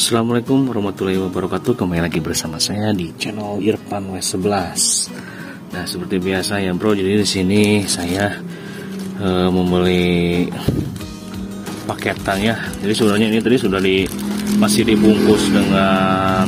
Assalamualaikum warahmatullahi wabarakatuh. Kembali lagi bersama saya di channel Irfan W11. Nah, seperti biasa ya bro, jadi di sini saya membeli paketan ya. Jadi sebenarnya ini tadi sudah masih dibungkus dengan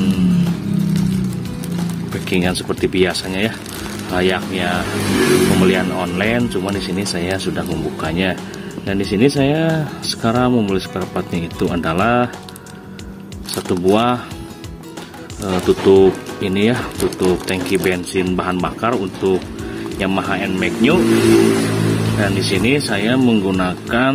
packingan seperti biasanya ya, layaknya pembelian online. Cuma di sini saya sudah membukanya. Dan di sini saya sekarang membeli spare partnya itu adalah satu buah tutup ini ya, tutup tangki bensin bahan bakar untuk Yamaha NMAX New. Dan di sini saya menggunakan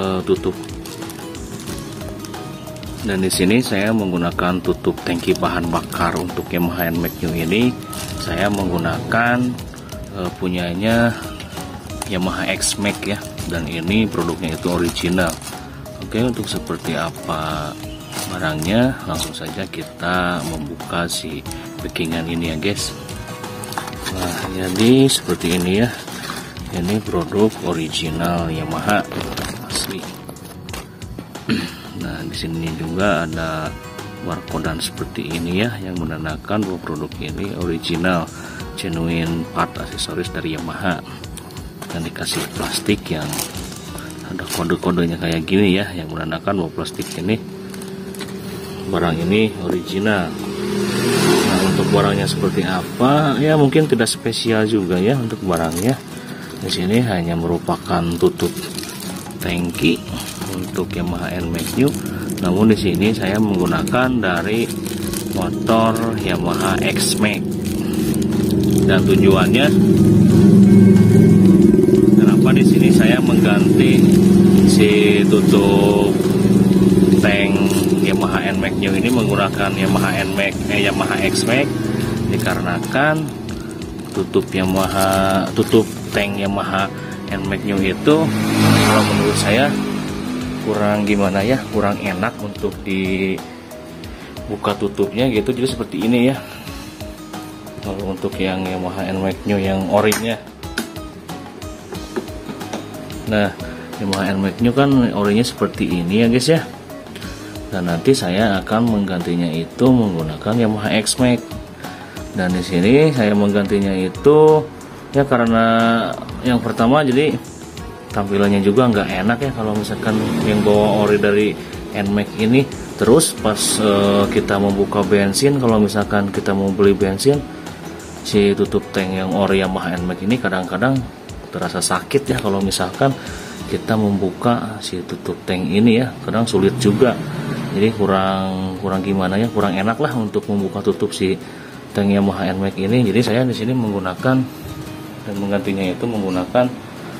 tutup tangki bahan bakar untuk Yamaha NMAX New ini. Saya menggunakan punyanya Yamaha X-Max ya, dan ini produknya itu original. Oke, untuk seperti apa barangnya, langsung saja kita membuka si packingan ini ya guys. Nah, jadi seperti ini ya, ini produk original Yamaha asli. Nah, di sini juga ada barcode seperti ini ya, yang menandakan bahwa produk ini original genuine part aksesoris dari Yamaha, dan dikasih plastik yang ada kode-kodenya kayak gini ya, yang menandakan bahwa plastik ini, barang ini original. Nah, untuk barangnya seperti apa ya, mungkin tidak spesial juga ya untuk barangnya. Di sini hanya merupakan tutup tangki untuk Yamaha NMAX New. Namun di sini saya menggunakan dari motor Yamaha X-Max. Dan tujuannya, kenapa di sini saya mengganti si tutup tank Yamaha NMAX New ini menggunakan Yamaha X-Max, dikarenakan tutup tank Yamaha NMAX New itu kalau menurut saya kurang gimana ya, kurang enak untuk dibuka tutupnya gitu. Jadi seperti ini ya. Kalau untuk yang Yamaha NMAX New yang orinya, nah Yamaha NMAX New kan orinya seperti ini ya guys ya. Dan nanti saya akan menggantinya itu menggunakan Yamaha X-Max. Dan di sini saya menggantinya itu ya karena yang pertama, jadi tampilannya juga nggak enak ya kalau misalkan yang bawa ori dari NMAX ini. Terus pas kita membuka bensin, kalau misalkan kita mau beli bensin, si tutup tank yang ori Yamaha NMAX ini kadang-kadang terasa sakit ya kalau misalkan kita membuka si tutup tank ini ya, kadang sulit juga. Jadi kurang gimana ya, kurang enak lah untuk membuka tutup si tank Yamaha NMAX ini. Jadi saya di sini menggunakan dan menggantinya itu menggunakan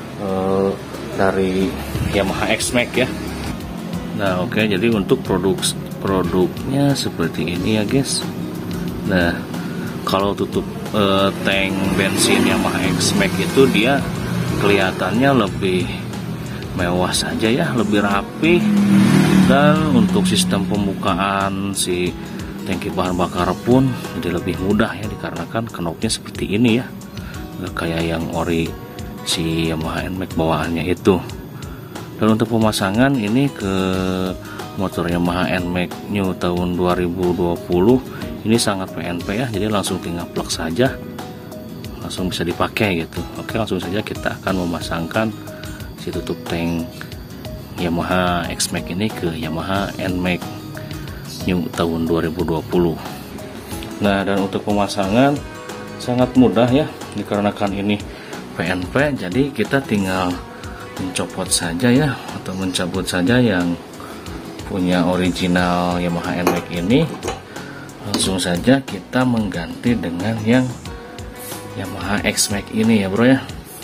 dari Yamaha X-Max ya. Nah oke, jadi untuk produknya seperti ini ya guys. Nah, kalau tutup tank bensin Yamaha X-Max itu dia kelihatannya lebih mewah saja ya, lebih rapi. Dan untuk sistem pembukaan si tangki bahan bakar pun jadi lebih mudah ya, dikarenakan knopnya seperti ini ya, nggak kayak yang ori si Yamaha NMAX bawaannya itu. Dan untuk pemasangan ini ke motor Yamaha NMAX New tahun 2020 ini sangat PNP ya, jadi langsung tinggal plug saja, langsung bisa dipakai gitu. Oke, langsung saja kita akan memasangkan si tutup tank Yamaha X-Max ini ke Yamaha NMAX New tahun 2020. Nah, dan untuk pemasangan sangat mudah ya, dikarenakan ini PNP, jadi kita tinggal mencopot saja ya, atau mencabut saja yang punya original Yamaha NMAX ini. Langsung saja kita mengganti dengan yang Yamaha X-Max ini ya bro ya.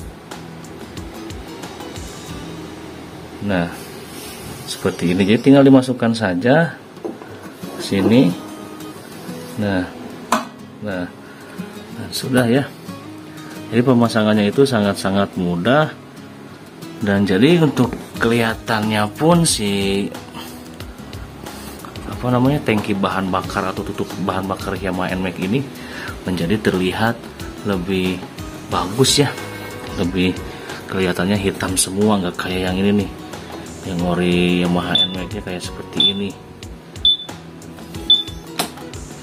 Nah, seperti ini, jadi tinggal dimasukkan saja sini. Nah, sudah ya. Jadi pemasangannya itu sangat-sangat mudah. Dan jadi untuk kelihatannya pun si tangki bahan bakar atau tutup bahan bakar Yamaha NMAX ini menjadi terlihat lebih bagus ya, lebih kelihatannya hitam semua, nggak kayak yang ini nih, yang ori Yamaha NMAX nya kayak seperti ini.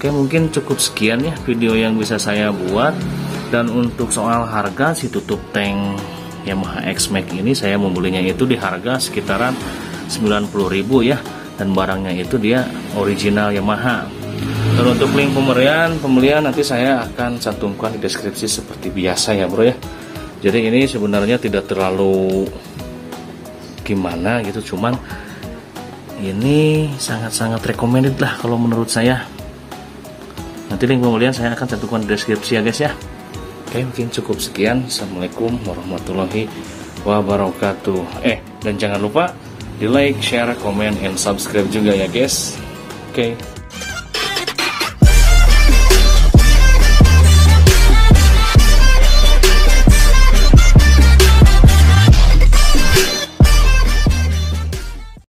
Oke, mungkin cukup sekian ya video yang bisa saya buat. Dan untuk soal harga si tutup tank Yamaha X-Max ini, saya membelinya itu di harga sekitaran 90.000 ya. Dan barangnya itu dia original Yamaha. Dan untuk link pembelian nanti saya akan cantumkan di deskripsi seperti biasa ya bro ya. Jadi ini sebenarnya tidak terlalu gimana gitu, cuman ini sangat-sangat recommended lah kalau menurut saya. Nanti link pembelian saya akan cantumkan di deskripsi ya guys ya. Oke, mungkin cukup sekian. Assalamualaikum warahmatullahi wabarakatuh. Dan jangan lupa di like, share, comment, and subscribe juga ya guys. Oke.